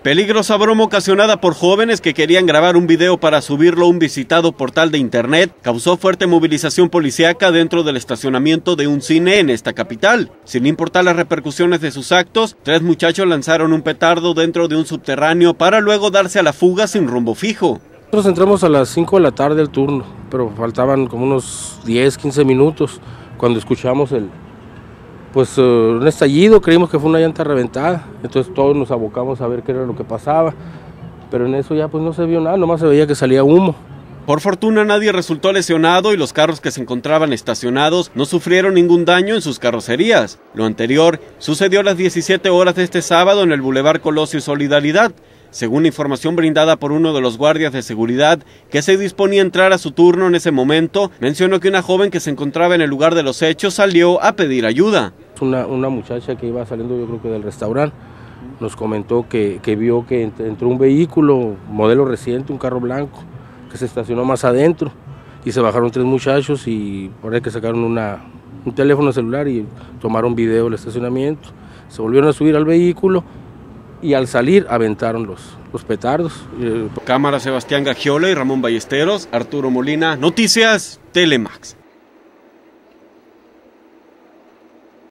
Peligrosa broma ocasionada por jóvenes que querían grabar un video para subirlo a un visitado portal de internet causó fuerte movilización policíaca dentro del estacionamiento de un cine en esta capital. Sin importar las repercusiones de sus actos, 3 muchachos lanzaron un petardo dentro de un subterráneo para luego darse a la fuga sin rumbo fijo. Nosotros entramos a las 5 de la tarde el turno, pero faltaban como unos 10, 15 minutos cuando escuchamos un estallido. Creímos que fue una llanta reventada, entonces todos nos abocamos a ver qué era lo que pasaba, pero en eso ya no se vio nada, nomás se veía que salía humo. Por fortuna nadie resultó lesionado y los carros que se encontraban estacionados no sufrieron ningún daño en sus carrocerías. Lo anterior sucedió a las 17 horas de este sábado en el Boulevard Colosio y Solidaridad. Según información brindada por uno de los guardias de seguridad que se disponía a entrar a su turno en ese momento, mencionó que una joven que se encontraba en el lugar de los hechos salió a pedir ayuda. Una muchacha que iba saliendo, yo creo que del restaurante, nos comentó que vio que entró un vehículo, modelo reciente, un carro blanco, que se estacionó más adentro y se bajaron 3 muchachos y por ahí que sacaron un teléfono celular y tomaron video del estacionamiento, se volvieron a subir al vehículo y al salir aventaron los petardos. Cámara Sebastián Gagiola y Ramón Ballesteros, Arturo Molina, Noticias Telemax.